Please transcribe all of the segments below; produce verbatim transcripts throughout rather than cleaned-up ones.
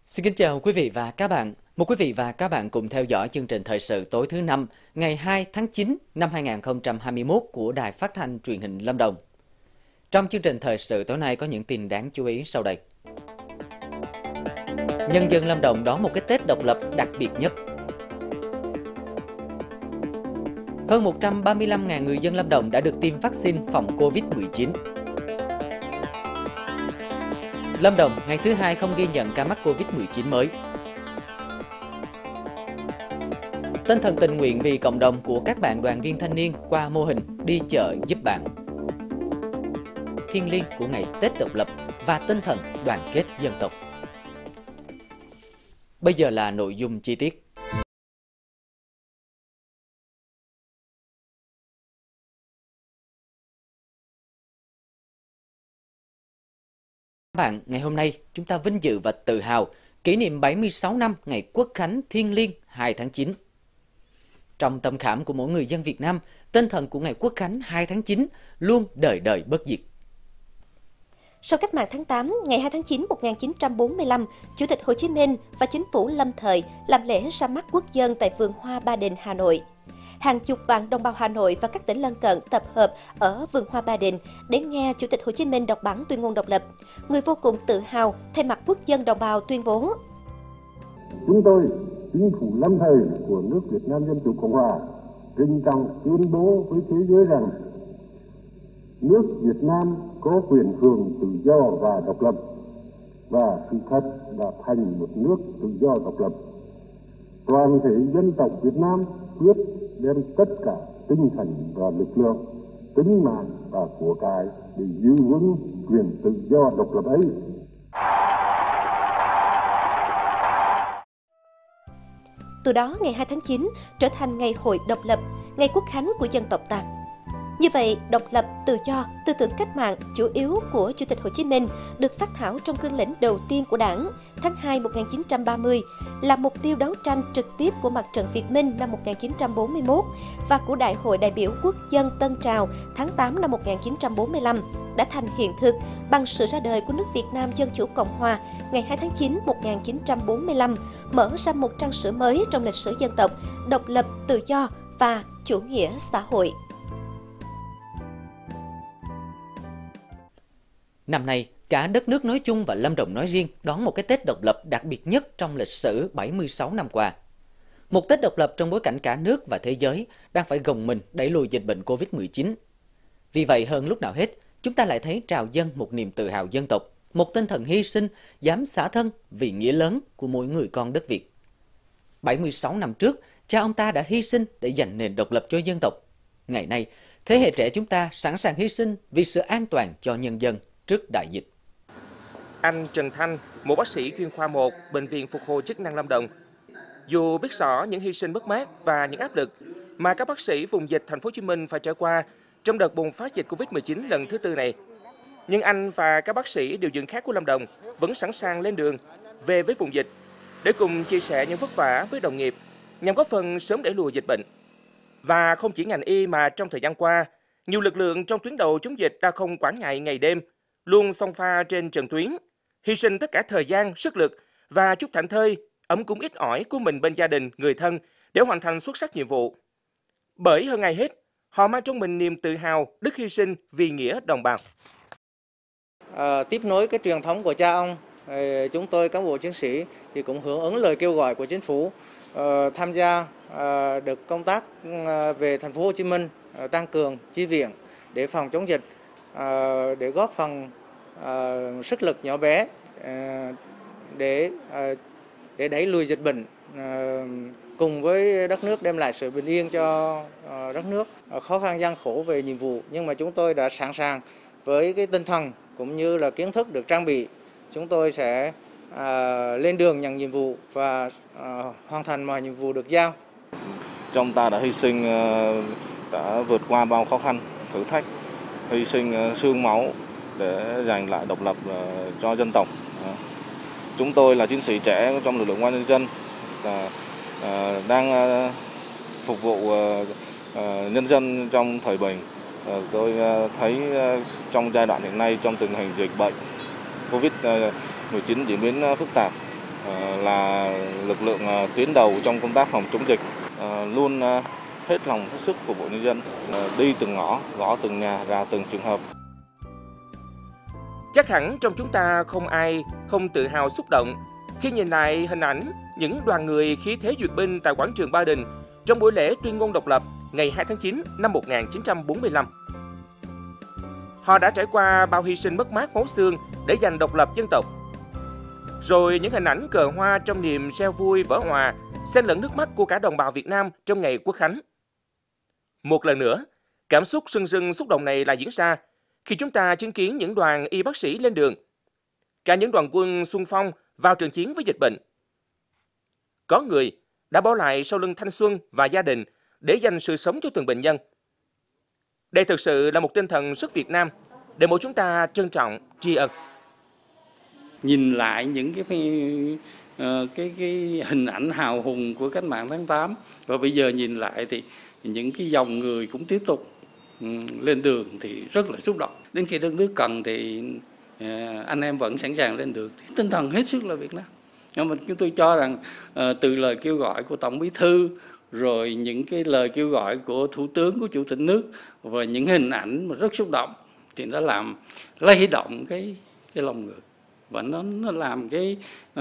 Xin kính chào quý vị và các bạn. Mời quý vị và các bạn cùng theo dõi chương trình thời sự tối thứ năm, ngày hai tháng chín năm hai nghìn không trăm hai mươi mốt của Đài Phát thanh Truyền hình Lâm Đồng. Trong chương trình thời sự tối nay có những tin đáng chú ý sau đây. Nhân dân Lâm Đồng đón một cái Tết độc lập đặc biệt nhất. Hơn một trăm ba mươi lăm nghìn người dân Lâm Đồng đã được tiêm vaccine phòng Covid mười chín. Lâm Đồng ngày thứ hai không ghi nhận ca mắc Covid mười chín mới. Tinh thần tình nguyện vì cộng đồng của các bạn đoàn viên thanh niên qua mô hình đi chợ giúp bạn. Thiêng liêng của ngày Tết độc lập và tinh thần đoàn kết dân tộc. Bây giờ là nội dung chi tiết. Các bạn, ngày hôm nay chúng ta vinh dự và tự hào kỷ niệm bảy mươi sáu năm ngày Quốc khánh thiêng liêng hai tháng chín. Trong tâm khảm của mỗi người dân Việt Nam, tinh thần của ngày Quốc khánh hai tháng chín luôn đời đời bất diệt. Sau cách mạng tháng tám, ngày hai tháng chín năm một nghìn chín trăm bốn mươi lăm, Chủ tịch Hồ Chí Minh và chính phủ lâm thời làm lễ ra mắt quốc dân tại vườn hoa Ba Đình, Hà Nội. Hàng chục vạn đồng bào Hà Nội và các tỉnh lân cận tập hợp ở vườn hoa Ba Đình để nghe Chủ tịch Hồ Chí Minh đọc bản tuyên ngôn độc lập. Người vô cùng tự hào thay mặt quốc dân đồng bào tuyên bố: Chúng tôi, chính phủ lâm thời của nước Việt Nam Dân Chủ Cộng Hòa, trân trọng tuyên bố với thế giới rằng nước Việt Nam có quyền hưởng tự do và độc lập, và sự thật đã thành một nước tự do độc lập. Toàn thể dân tộc Việt Nam quyết đem tất cả tinh thần và lực lượng, tính mạng và của cải để giữ vững quyền tự do độc lập ấy. Từ đó, ngày hai tháng chín trở thành ngày hội độc lập, ngày quốc khánh của dân tộc ta. Như vậy, độc lập, tự do, tư tưởng cách mạng chủ yếu của Chủ tịch Hồ Chí Minh được phát thảo trong cương lĩnh đầu tiên của Đảng tháng hai năm một nghìn chín trăm ba mươi, là mục tiêu đấu tranh trực tiếp của Mặt trận Việt Minh năm một nghìn chín trăm bốn mươi mốt và của Đại hội đại biểu quốc dân Tân Trào tháng tám năm một nghìn chín trăm bốn mươi lăm đã thành hiện thực bằng sự ra đời của nước Việt Nam Dân Chủ Cộng Hòa ngày hai tháng chín năm một nghìn chín trăm bốn mươi lăm, mở ra một trang sử mới trong lịch sử dân tộc, độc lập, tự do và chủ nghĩa xã hội. Năm nay, cả đất nước nói chung và Lâm Đồng nói riêng đón một cái Tết độc lập đặc biệt nhất trong lịch sử bảy mươi sáu năm qua. Một Tết độc lập trong bối cảnh cả nước và thế giới đang phải gồng mình đẩy lùi dịch bệnh Covid mười chín. Vì vậy, hơn lúc nào hết, chúng ta lại thấy trào dâng một niềm tự hào dân tộc, một tinh thần hy sinh, dám xả thân vì nghĩa lớn của mỗi người con đất Việt. bảy mươi sáu năm trước, cha ông ta đã hy sinh để giành nền độc lập cho dân tộc. Ngày nay, thế hệ trẻ chúng ta sẵn sàng hy sinh vì sự an toàn cho nhân dân trước đại dịch. Anh Trần Thanh, một bác sĩ chuyên khoa một, Bệnh viện Phục hồi chức năng Lâm Đồng. Dù biết rõ những hy sinh mất mát và những áp lực mà các bác sĩ vùng dịch Thành phố Hồ Chí Minh phải trải qua trong đợt bùng phát dịch Covid mười chín lần thứ tư này, nhưng anh và các bác sĩ điều dưỡng khác của Lâm Đồng vẫn sẵn sàng lên đường về với vùng dịch để cùng chia sẻ những vất vả với đồng nghiệp nhằm góp phần sớm đẩy lùi dịch bệnh. Và không chỉ ngành y mà trong thời gian qua, nhiều lực lượng trong tuyến đầu chống dịch đã không quản ngại ngày đêm, luôn xông pha trên trận tuyến, hy sinh tất cả thời gian, sức lực và chút thảnh thơi, ấm cúng ít ỏi của mình bên gia đình, người thân để hoàn thành xuất sắc nhiệm vụ. Bởi hơn ai hết, họ mang trong mình niềm tự hào, đức hy sinh vì nghĩa đồng bào. À, tiếp nối cái truyền thống của cha ông, chúng tôi cán bộ chiến sĩ thì cũng hưởng ứng lời kêu gọi của chính phủ, uh, tham gia uh, được công tác uh, về Thành phố Hồ Chí Minh, uh, tăng cường chi viện để phòng chống dịch, uh, để góp phần uh, sức lực nhỏ bé uh, để uh, để đẩy lùi dịch bệnh, uh, cùng với đất nước đem lại sự bình yên cho uh, đất nước. Uh, khó khăn gian khổ về nhiệm vụ, nhưng mà chúng tôi đã sẵn sàng với cái tinh thần cũng như là kiến thức được trang bị. Chúng tôi sẽ à, lên đường nhận nhiệm vụ và à, hoàn thành mọi nhiệm vụ được giao. Trong ta đã hy sinh, đã vượt qua bao khó khăn, thử thách, hy sinh xương máu để giành lại độc lập cho dân tộc. Chúng tôi là chiến sĩ trẻ trong lực lượng công an nhân dân, là, à, đang phục vụ à, nhân dân trong thời bình. À, tôi thấy trong giai đoạn hiện nay, trong tình hình dịch bệnh Covid mười chín diễn biến phức tạp, là lực lượng tuyến đầu trong công tác phòng chống dịch, luôn hết lòng hết sức phục vụ nhân dân, đi từng ngõ, gõ từng nhà, ra từng trường hợp. Chắc hẳn trong chúng ta không ai không tự hào xúc động khi nhìn lại hình ảnh những đoàn người khí thế duyệt binh tại quảng trường Ba Đình trong buổi lễ tuyên ngôn độc lập ngày hai tháng chín năm một nghìn chín trăm bốn mươi lăm. Họ đã trải qua bao hy sinh mất mát máu xương để giành độc lập dân tộc. Rồi những hình ảnh cờ hoa trong niềm reo vui vỡ hòa, xen lẫn nước mắt của cả đồng bào Việt Nam trong ngày Quốc khánh. Một lần nữa, cảm xúc rưng rưng xúc động này lại diễn ra khi chúng ta chứng kiến những đoàn y bác sĩ lên đường, cả những đoàn quân xung phong vào trận chiến với dịch bệnh. Có người đã bỏ lại sau lưng thanh xuân và gia đình để dành sự sống cho từng bệnh nhân. Đây thực sự là một tinh thần rất Việt Nam để mỗi chúng ta trân trọng, tri ân. Nhìn lại những cái, cái, cái, cái hình ảnh hào hùng của cách mạng tháng tám, và bây giờ nhìn lại thì những cái dòng người cũng tiếp tục lên đường thì rất là xúc động. Đến khi đất nước cần thì anh em vẫn sẵn sàng lên đường. Thì tinh thần hết sức là Việt Nam. Nhưng mà chúng tôi cho rằng từ lời kêu gọi của Tổng Bí thư, rồi những cái lời kêu gọi của Thủ tướng, của Chủ tịch nước và những hình ảnh mà rất xúc động thì nó làm lay động cái cái lòng người, và nó nó làm cái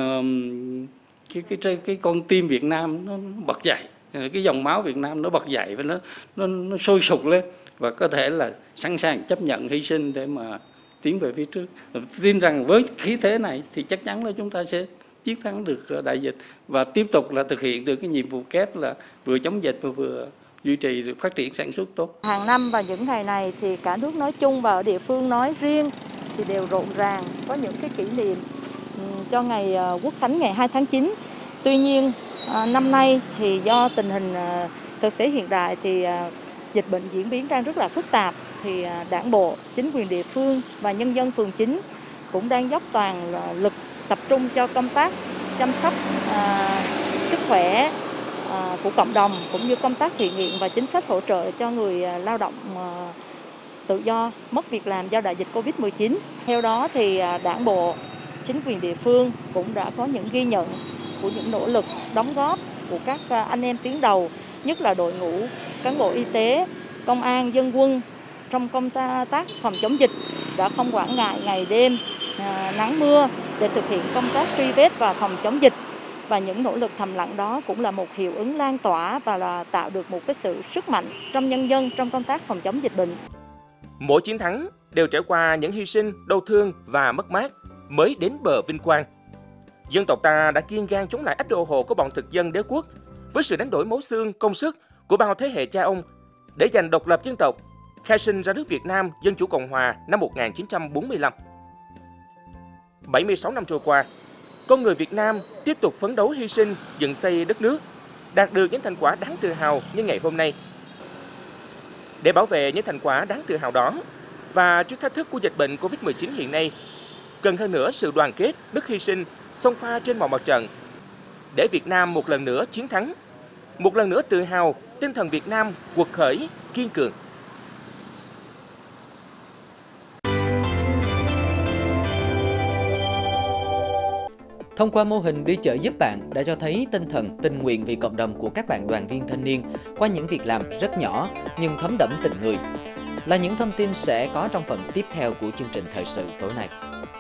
um, cái, cái cái cái con tim Việt Nam nó bật dậy, cái dòng máu Việt Nam nó bật dậy và nó nó nó sôi sục lên, và có thể là sẵn sàng chấp nhận hy sinh để mà tiến về phía trước. Tin rằng với khí thế này thì chắc chắn là chúng ta sẽ chiến thắng được đại dịch và tiếp tục là thực hiện được cái nhiệm vụ kép là vừa chống dịch và vừa duy trì được phát triển sản xuất tốt. Hàng năm vào những ngày này thì cả nước nói chung và ở địa phương nói riêng thì đều rộn ràng có những cái kỷ niệm cho ngày Quốc khánh ngày hai tháng chín. Tuy nhiên năm nay thì do tình hình thực tế hiện đại thì dịch bệnh diễn biến đang rất là phức tạp, thì Đảng bộ, chính quyền địa phương và nhân dân phường chín cũng đang dốc toàn lực tập trung cho công tác chăm sóc à, sức khỏe à, của cộng đồng, cũng như công tác thiện nguyện và chính sách hỗ trợ cho người à, lao động à, tự do mất việc làm do đại dịch Covid mười chín. Theo đó thì à, Đảng bộ, chính quyền địa phương cũng đã có những ghi nhận của những nỗ lực đóng góp của các à, anh em tuyến đầu, nhất là đội ngũ cán bộ y tế, công an, dân quân trong công tác phòng chống dịch đã không quản ngại ngày đêm, à, nắng mưa để thực hiện công tác truy vết và phòng chống dịch. Và những nỗ lực thầm lặng đó cũng là một hiệu ứng lan tỏa và là tạo được một cái sự sức mạnh trong nhân dân trong công tác phòng chống dịch bệnh. Mỗi chiến thắng đều trải qua những hy sinh, đau thương và mất mát mới đến bờ vinh quang. Dân tộc ta đã kiên gan chống lại ách đô hộ của bọn thực dân đế quốc với sự đánh đổi máu xương, công sức của bao thế hệ cha ông để giành độc lập dân tộc, khai sinh ra nước Việt Nam Dân chủ Cộng hòa năm một nghìn chín trăm bốn mươi lăm. bảy mươi sáu năm trôi qua, con người Việt Nam tiếp tục phấn đấu hy sinh, dựng xây đất nước, đạt được những thành quả đáng tự hào như ngày hôm nay. Để bảo vệ những thành quả đáng tự hào đó và trước thách thức của dịch bệnh Covid mười chín hiện nay, cần hơn nữa sự đoàn kết, đức hy sinh, xông pha trên mọi mặt trận để Việt Nam một lần nữa chiến thắng, một lần nữa tự hào tinh thần Việt Nam quật khởi, kiên cường. Thông qua mô hình đi chợ giúp bạn đã cho thấy tinh thần tình nguyện vì cộng đồng của các bạn đoàn viên thanh niên qua những việc làm rất nhỏ nhưng thấm đẫm tình người. Là những thông tin sẽ có trong phần tiếp theo của chương trình thời sự tối nay.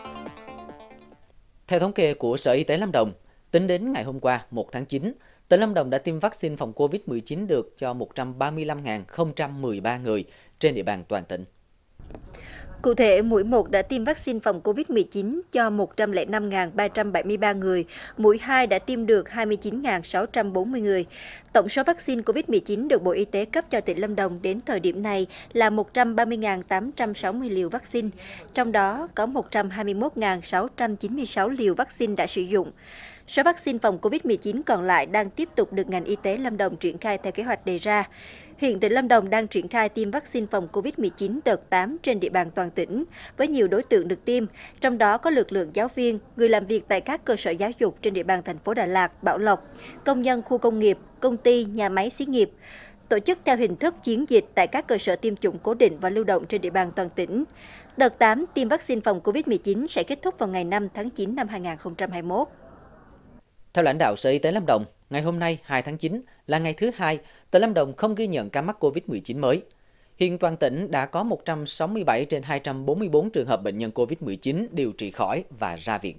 Theo thống kê của Sở Y tế Lâm Đồng, tính đến ngày hôm qua, một tháng chín, tỉnh Lâm Đồng đã tiêm vaccine phòng Covid mười chín được cho một trăm ba mươi lăm nghìn không trăm mười ba người trên địa bàn toàn tỉnh. Cụ thể, mũi một đã tiêm vaccine phòng Covid mười chín cho một trăm lẻ năm nghìn ba trăm bảy mươi ba người, mũi hai đã tiêm được hai mươi chín nghìn sáu trăm bốn mươi người. Tổng số vaccine Covid mười chín được Bộ Y tế cấp cho tỉnh Lâm Đồng đến thời điểm này là một trăm ba mươi nghìn tám trăm sáu mươi liều vaccine, trong đó có một trăm hai mươi mốt nghìn sáu trăm chín mươi sáu liều vaccine đã sử dụng. Số vaccine phòng Covid mười chín còn lại đang tiếp tục được ngành y tế Lâm Đồng triển khai theo kế hoạch đề ra. Hiện tỉnh Lâm Đồng đang triển khai tiêm vaccine phòng Covid mười chín đợt tám trên địa bàn toàn tỉnh, với nhiều đối tượng được tiêm, trong đó có lực lượng giáo viên, người làm việc tại các cơ sở giáo dục trên địa bàn thành phố Đà Lạt, Bảo Lộc, công nhân khu công nghiệp, công ty, nhà máy xí nghiệp, tổ chức theo hình thức chiến dịch tại các cơ sở tiêm chủng cố định và lưu động trên địa bàn toàn tỉnh. Đợt tám tiêm vaccine phòng Covid mười chín sẽ kết thúc vào ngày năm tháng chín năm hai nghìn không trăm hai mươi mốt. Theo lãnh đạo Sở Y tế Lâm Đồng, ngày hôm nay hai tháng chín là ngày thứ hai, tỉnh Lâm Đồng không ghi nhận ca mắc Covid mười chín mới. Hiện toàn tỉnh đã có một trăm sáu mươi bảy trên hai trăm bốn mươi tư trường hợp bệnh nhân Covid mười chín điều trị khỏi và ra viện.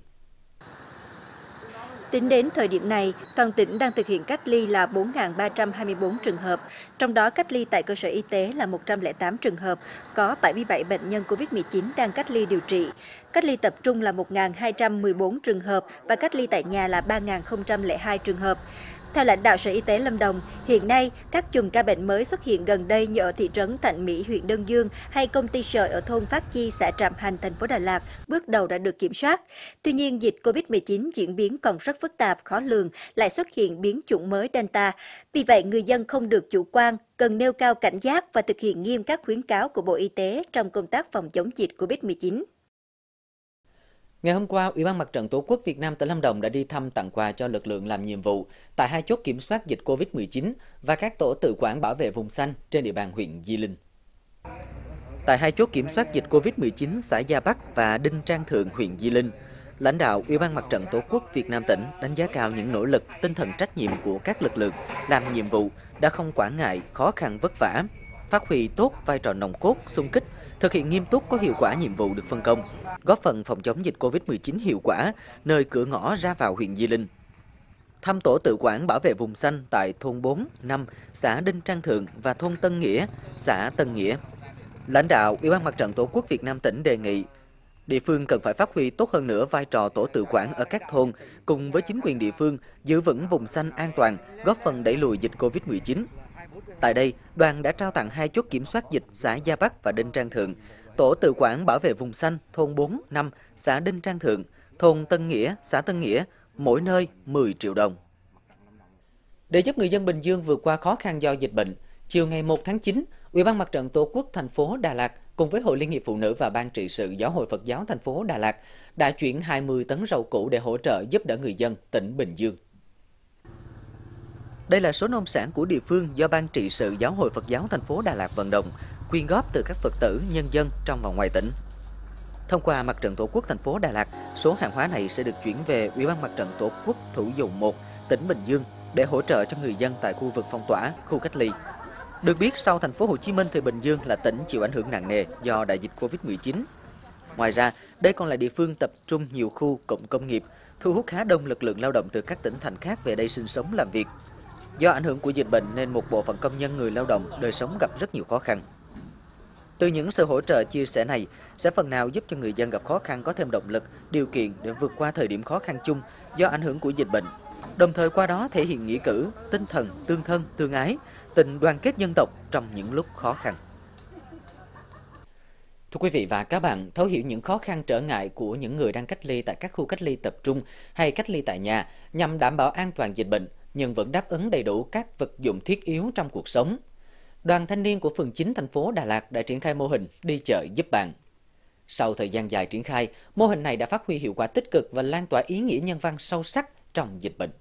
Tính đến thời điểm này, toàn tỉnh đang thực hiện cách ly là bốn nghìn ba trăm hai mươi tư trường hợp, trong đó cách ly tại cơ sở y tế là một trăm lẻ tám trường hợp, có bảy mươi bảy bệnh nhân Covid mười chín đang cách ly điều trị. Cách ly tập trung là một nghìn hai trăm mười bốn trường hợp và cách ly tại nhà là ba nghìn không trăm lẻ hai trường hợp. Theo lãnh đạo Sở Y tế Lâm Đồng, hiện nay các chùm ca bệnh mới xuất hiện gần đây như ở thị trấn Thạnh Mỹ, huyện Đơn Dương hay công ty sợi ở thôn Phát Chi, xã Trạm Hành, thành phố Đà Lạt bước đầu đã được kiểm soát. Tuy nhiên, dịch Covid mười chín diễn biến còn rất phức tạp, khó lường, lại xuất hiện biến chủng mới Delta. Vì vậy, người dân không được chủ quan, cần nêu cao cảnh giác và thực hiện nghiêm các khuyến cáo của Bộ Y tế trong công tác phòng chống dịch Covid mười chín. Ngày hôm qua, Ủy ban Mặt trận Tổ quốc Việt Nam tỉnh Lâm Đồng đã đi thăm tặng quà cho lực lượng làm nhiệm vụ tại hai chốt kiểm soát dịch Covid mười chín và các tổ tự quản bảo vệ vùng xanh trên địa bàn huyện Di Linh. Tại hai chốt kiểm soát dịch Covid mười chín xã Gia Bắc và Đinh Trang Thượng, huyện Di Linh, lãnh đạo Ủy ban Mặt trận Tổ quốc Việt Nam tỉnh đánh giá cao những nỗ lực, tinh thần trách nhiệm của các lực lượng làm nhiệm vụ đã không quản ngại khó khăn vất vả, phát huy tốt vai trò nòng cốt, xung kích, thực hiện nghiêm túc có hiệu quả nhiệm vụ được phân công, góp phần phòng chống dịch Covid mười chín hiệu quả nơi cửa ngõ ra vào huyện Di Linh. Thăm tổ tự quản bảo vệ vùng xanh tại thôn bốn, năm, xã Đinh Trang Thượng và thôn Tân Nghĩa, xã Tân Nghĩa. Lãnh đạo Ủy ban Mặt trận Tổ quốc Việt Nam tỉnh đề nghị địa phương cần phải phát huy tốt hơn nữa vai trò tổ tự quản ở các thôn cùng với chính quyền địa phương giữ vững vùng xanh an toàn, góp phần đẩy lùi dịch Covid mười chín. Tại đây, đoàn đã trao tặng hai chốt kiểm soát dịch xã Gia Bắc và Đinh Trang Thượng, tổ tự quản bảo vệ vùng xanh thôn bốn, năm, xã Đinh Trang Thượng, thôn Tân Nghĩa, xã Tân Nghĩa, mỗi nơi mười triệu đồng. Để giúp người dân Bình Dương vượt qua khó khăn do dịch bệnh, chiều ngày một tháng chín, Ủy ban Mặt trận Tổ quốc thành phố Đà Lạt cùng với Hội Liên hiệp Phụ nữ và Ban trị sự Giáo hội Phật giáo thành phố Đà Lạt đã chuyển hai mươi tấn rau củ để hỗ trợ giúp đỡ người dân tỉnh Bình Dương. Đây là số nông sản của địa phương do Ban trị sự Giáo hội Phật giáo thành phố Đà Lạt vận động, quyên góp từ các Phật tử, nhân dân trong và ngoài tỉnh. Thông qua Mặt trận Tổ quốc thành phố Đà Lạt, số hàng hóa này sẽ được chuyển về Ủy ban Mặt trận Tổ quốc Thủ Dầu một, tỉnh Bình Dương để hỗ trợ cho người dân tại khu vực phong tỏa, khu cách ly. Được biết, sau thành phố Hồ Chí Minh thì Bình Dương là tỉnh chịu ảnh hưởng nặng nề do đại dịch Covid mười chín. Ngoài ra, đây còn là địa phương tập trung nhiều khu cụm công nghiệp, thu hút khá đông lực lượng lao động từ các tỉnh thành khác về đây sinh sống làm việc. Do ảnh hưởng của dịch bệnh nên một bộ phận công nhân người lao động đời sống gặp rất nhiều khó khăn. Từ những sự hỗ trợ chia sẻ này sẽ phần nào giúp cho người dân gặp khó khăn có thêm động lực, điều kiện để vượt qua thời điểm khó khăn chung do ảnh hưởng của dịch bệnh. Đồng thời qua đó thể hiện nghĩa cử, tinh thần tương thân, tương ái, tình đoàn kết dân tộc trong những lúc khó khăn. Thưa quý vị và các bạn, thấu hiểu những khó khăn trở ngại của những người đang cách ly tại các khu cách ly tập trung hay cách ly tại nhà nhằm đảm bảo an toàn dịch bệnh, nhưng vẫn đáp ứng đầy đủ các vật dụng thiết yếu trong cuộc sống. Đoàn thanh niên của phường chín thành phố Đà Lạt đã triển khai mô hình đi chợ giúp bạn. Sau thời gian dài triển khai, mô hình này đã phát huy hiệu quả tích cực và lan tỏa ý nghĩa nhân văn sâu sắc trong dịch bệnh.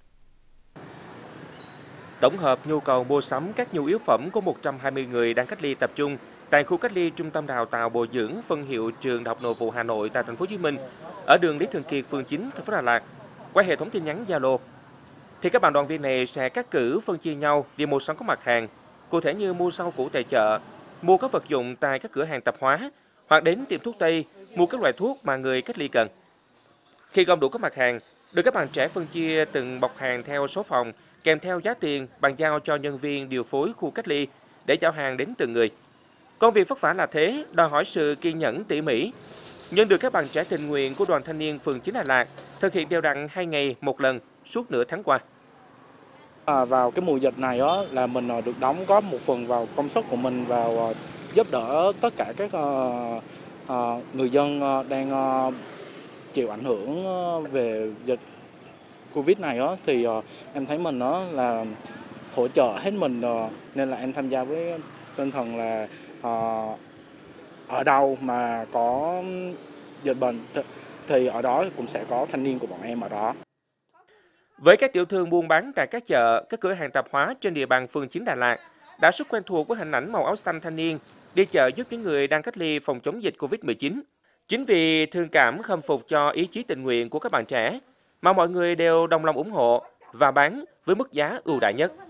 Tổng hợp nhu cầu mua sắm các nhu yếu phẩm của một trăm hai mươi người đang cách ly tập trung tại khu cách ly Trung tâm Đào tạo Bồi dưỡng phân hiệu Trường Đại học Nội vụ Hà Nội tại thành phố Hồ Chí Minh ở đường Lý Thường Kiệt, phường chín, thành phố Đà Lạt. Qua hệ thống tin nhắn Zalo, thì các bạn đoàn viên này sẽ cắt cử phân chia nhau đi mua sắm các mặt hàng, cụ thể như mua rau củ tại chợ, mua các vật dụng tại các cửa hàng tạp hóa hoặc đến tiệm thuốc tây mua các loại thuốc mà người cách ly cần. Khi gom đủ các mặt hàng, được các bạn trẻ phân chia từng bọc hàng theo số phòng, kèm theo giá tiền bàn giao cho nhân viên điều phối khu cách ly để giao hàng đến từng người. Công việc vất vả là thế, đòi hỏi sự kiên nhẫn tỉ mỉ, nhưng được các bạn trẻ tình nguyện của đoàn thanh niên phường chín Đà Lạt thực hiện đều đặn hai ngày một lần suốt nửa tháng qua. À, vào cái mùa dịch này đó là mình được đóng góp một phần vào công sức của mình vào giúp đỡ tất cả các uh, uh, người dân đang uh, chịu ảnh hưởng về dịch Covid này đó, thì uh, em thấy mình đó là hỗ trợ hết mình, uh, nên là em tham gia với tinh thần là uh, ở đâu mà có dịch bệnh thì ở đó cũng sẽ có thanh niên của bọn em ở đó. Với các tiểu thương buôn bán tại các chợ, các cửa hàng tạp hóa trên địa bàn phường chín Đà Lạt đã rất quen thuộc với hình ảnh màu áo xanh thanh niên đi chợ giúp những người đang cách ly phòng chống dịch Covid mười chín. Chính vì thương cảm khâm phục cho ý chí tình nguyện của các bạn trẻ, mà mọi người đều đồng lòng ủng hộ và bán với mức giá ưu đãi nhất.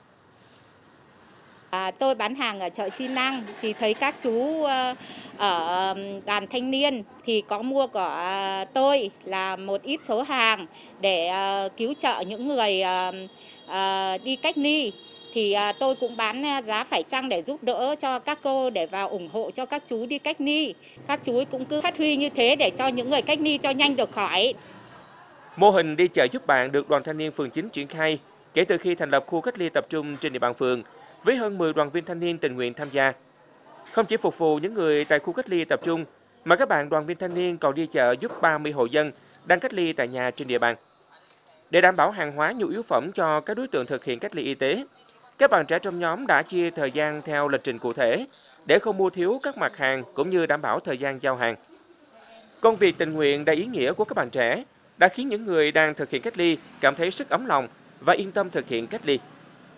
À, tôi bán hàng ở chợ Chi Lăng thì thấy các chú uh, ở đoàn thanh niên thì có mua của uh, tôi là một ít số hàng để uh, cứu trợ những người uh, uh, đi cách ly. Thì uh, tôi cũng bán giá phải chăng để giúp đỡ cho các cô để vào ủng hộ cho các chú đi cách ly. Các chú cũng cứ phát huy như thế để cho những người cách ly cho nhanh được khỏi. Mô hình đi chợ giúp bạn được Đoàn Thanh niên phường chín triển khai kể từ khi thành lập khu cách ly tập trung trên địa bàn phường, với hơn mười đoàn viên thanh niên tình nguyện tham gia. Không chỉ phục vụ những người tại khu cách ly tập trung, mà các bạn đoàn viên thanh niên còn đi chợ giúp ba mươi hộ dân đang cách ly tại nhà trên địa bàn. Để đảm bảo hàng hóa nhu yếu phẩm cho các đối tượng thực hiện cách ly y tế, các bạn trẻ trong nhóm đã chia thời gian theo lịch trình cụ thể để không mua thiếu các mặt hàng cũng như đảm bảo thời gian giao hàng. Công việc tình nguyện đầy ý nghĩa của các bạn trẻ đã khiến những người đang thực hiện cách ly cảm thấy sức ấm lòng và yên tâm thực hiện cách ly.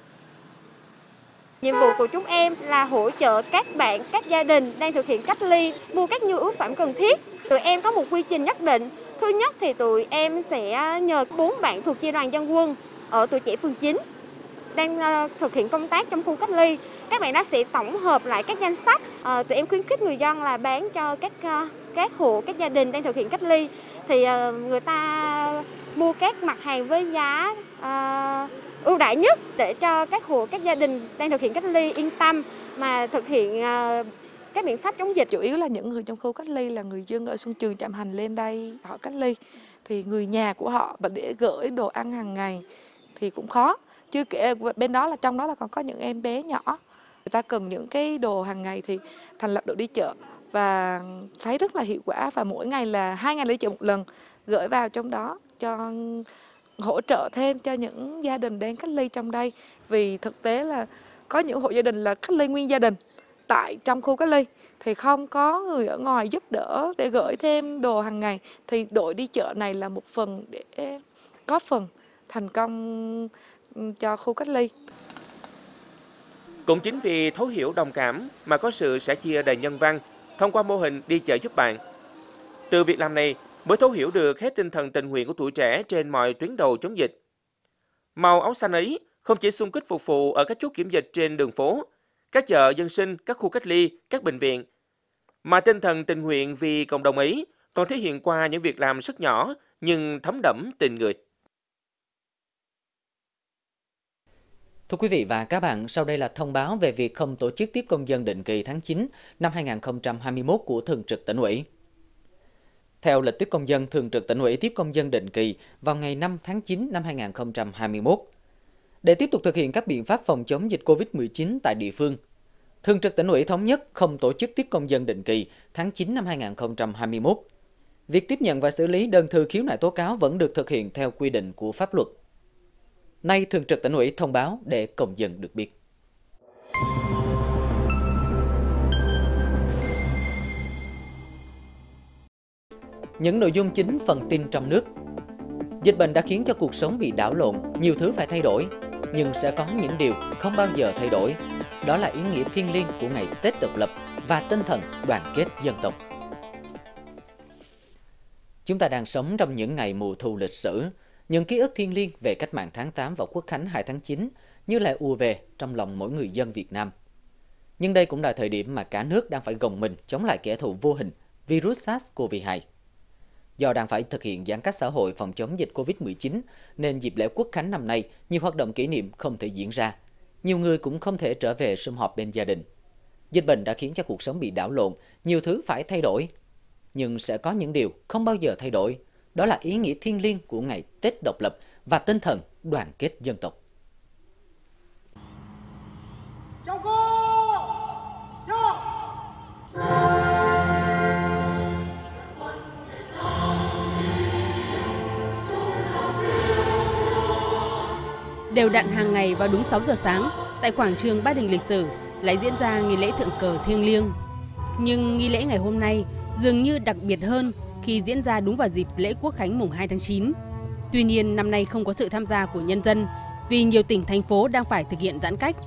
Nhiệm vụ của chúng em là hỗ trợ các bạn, các gia đình đang thực hiện cách ly, mua các nhu yếu phẩm cần thiết. Tụi em có một quy trình nhất định. Thứ nhất thì tụi em sẽ nhờ bốn bạn thuộc chi đoàn dân quân ở Tuổi Trẻ phường chín đang thực hiện công tác trong khu cách ly. Các bạn đó sẽ tổng hợp lại các danh sách. À, tụi em khuyến khích người dân là bán cho các các hộ, các gia đình đang thực hiện cách ly. Thì người ta mua các mặt hàng với giá uh, ưu đãi nhất để cho các hộ, các gia đình đang thực hiện cách ly yên tâm mà thực hiện uh, các biện pháp chống dịch. Chủ yếu là những người trong khu cách ly là người dân ở Xuân Trường, Trạm Hành lên đây họ cách ly. Thì người nhà của họ và để gửi đồ ăn hàng ngày thì cũng khó. Chưa kể bên đó là trong đó là còn có những em bé nhỏ. Người ta cần những cái đồ hàng ngày thì thành lập đội đi chợ và thấy rất là hiệu quả, và mỗi ngày là hai ngày đi chợ một lần, gửi vào trong đó cho hỗ trợ thêm cho những gia đình đang cách ly trong đây. Vì thực tế là có những hộ gia đình là cách ly nguyên gia đình tại trong khu cách ly thì không có người ở ngoài giúp đỡ để gửi thêm đồ hàng ngày, thì đội đi chợ này là một phần để góp phần thành công cho khu cách ly. Cũng chính vì thấu hiểu đồng cảm mà có sự sẻ chia đầy nhân văn thông qua mô hình đi chợ giúp bạn. Từ việc làm này mới thấu hiểu được hết tinh thần tình nguyện của tuổi trẻ trên mọi tuyến đầu chống dịch. Màu áo xanh ấy không chỉ xung kích phục vụ ở các chốt kiểm dịch trên đường phố, các chợ dân sinh, các khu cách ly, các bệnh viện, mà tinh thần tình nguyện vì cộng đồng ấy còn thể hiện qua những việc làm rất nhỏ nhưng thấm đẫm tình người. Thưa quý vị và các bạn, sau đây là thông báo về việc không tổ chức tiếp công dân định kỳ tháng chín năm hai nghìn không trăm hai mươi mốt của Thường trực Tỉnh ủy. Theo lịch tiếp công dân, Thường trực Tỉnh ủy tiếp công dân định kỳ vào ngày năm tháng chín năm hai nghìn không trăm hai mươi mốt. Để tiếp tục thực hiện các biện pháp phòng chống dịch Covid mười chín tại địa phương, Thường trực Tỉnh ủy thống nhất không tổ chức tiếp công dân định kỳ tháng chín năm hai nghìn không trăm hai mươi mốt. Việc tiếp nhận và xử lý đơn thư khiếu nại tố cáo vẫn được thực hiện theo quy định của pháp luật. Nay, Thường trực Tỉnh ủy thông báo để công dân được biết. Những nội dung chính phần tin trong nước. Dịch bệnh đã khiến cho cuộc sống bị đảo lộn, nhiều thứ phải thay đổi. Nhưng sẽ có những điều không bao giờ thay đổi. Đó là ý nghĩa thiêng liêng của ngày Tết độc lập và tinh thần đoàn kết dân tộc. Chúng ta đang sống trong những ngày mùa thu lịch sử. Những ký ức thiêng liêng về cách mạng tháng tám và Quốc khánh hai tháng chín như lại ùa về trong lòng mỗi người dân Việt Nam. Nhưng đây cũng là thời điểm mà cả nước đang phải gồng mình chống lại kẻ thù vô hình, virus SARS-xê o vê hai. Do đang phải thực hiện giãn cách xã hội phòng chống dịch Covid mười chín, nên dịp lễ Quốc khánh năm nay, nhiều hoạt động kỷ niệm không thể diễn ra. Nhiều người cũng không thể trở về sum họp bên gia đình. Dịch bệnh đã khiến cho cuộc sống bị đảo lộn, nhiều thứ phải thay đổi. Nhưng sẽ có những điều không bao giờ thay đổi. Đó là ý nghĩa thiêng liêng của ngày Tết độc lập và tinh thần đoàn kết dân tộc. Chào cô! Chào! Đều đặn hàng ngày vào đúng sáu giờ sáng, tại quảng trường Ba Đình lịch sử lại diễn ra nghi lễ thượng cờ thiêng liêng. Nhưng nghi lễ ngày hôm nay dường như đặc biệt hơn khi diễn ra đúng vào dịp lễ Quốc khánh mùng hai tháng chín. Tuy nhiên, năm nay không có sự tham gia của nhân dân vì nhiều tỉnh, thành phố đang phải thực hiện giãn cách.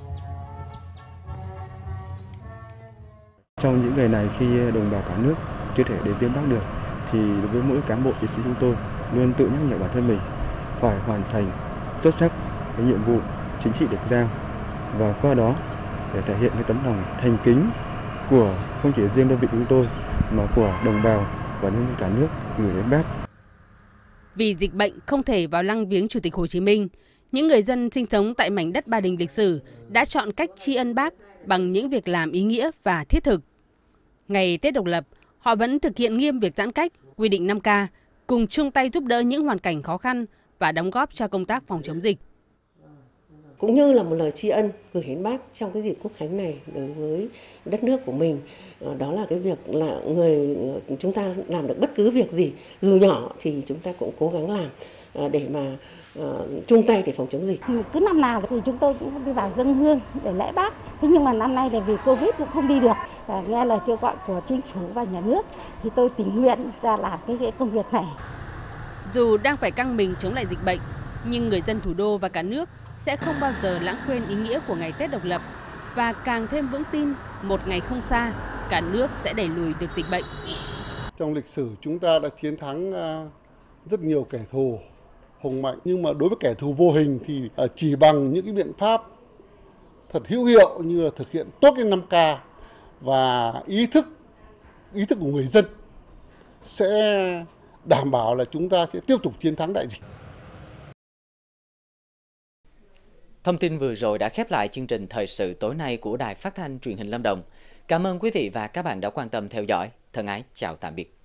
Trong những ngày này khi đồng bào cả nước chưa thể đến viếng Bác được, thì đối với mỗi cán bộ chiến sĩ chúng tôi luôn tự nhắc nhở bản thân mình phải hoàn thành xuất sắc cái nhiệm vụ chính trị được giao, và qua đó để thể hiện cái tấm lòng thành kính của không chỉ riêng đơn vị chúng tôi mà của đồng bào và nhân dân cả nước gửi đến Bác. Vì dịch bệnh không thể vào lăng viếng Chủ tịch Hồ Chí Minh, những người dân sinh sống tại mảnh đất Ba Đình lịch sử đã chọn cách tri ân Bác bằng những việc làm ý nghĩa và thiết thực. Ngày Tết độc lập, họ vẫn thực hiện nghiêm việc giãn cách, quy định năm K, cùng chung tay giúp đỡ những hoàn cảnh khó khăn và đóng góp cho công tác phòng chống dịch. Cũng như là một lời tri ân gửi đến Bác trong cái dịp Quốc khánh này đối với đất nước của mình. Đó là cái việc là người chúng ta làm được bất cứ việc gì, dù nhỏ thì chúng ta cũng cố gắng làm để mà uh, chung tay để phòng chống dịch. Cứ năm nào thì chúng tôi cũng đi vào dâng hương để lễ Bác. Thế nhưng mà năm nay là vì Covid cũng không đi được. À, nghe lời kêu gọi của chính phủ và nhà nước thì tôi tình nguyện ra làm cái, cái công việc này. Dù đang phải căng mình chống lại dịch bệnh, nhưng người dân thủ đô và cả nước sẽ không bao giờ lãng quên ý nghĩa của ngày Tết độc lập và càng thêm vững tin một ngày không xa, cả nước sẽ đẩy lùi được dịch bệnh. Trong lịch sử chúng ta đã chiến thắng rất nhiều kẻ thù hùng mạnh, nhưng mà đối với kẻ thù vô hình thì chỉ bằng những cái biện pháp thật hữu hiệu như là thực hiện tốt cái năm K và ý thức ý thức của người dân sẽ đảm bảo là chúng ta sẽ tiếp tục chiến thắng đại dịch. Thông tin vừa rồi đã khép lại chương trình thời sự tối nay của Đài Phát thanh Truyền hình Lâm Đồng. Cảm ơn quý vị và các bạn đã quan tâm theo dõi. Thân ái chào tạm biệt.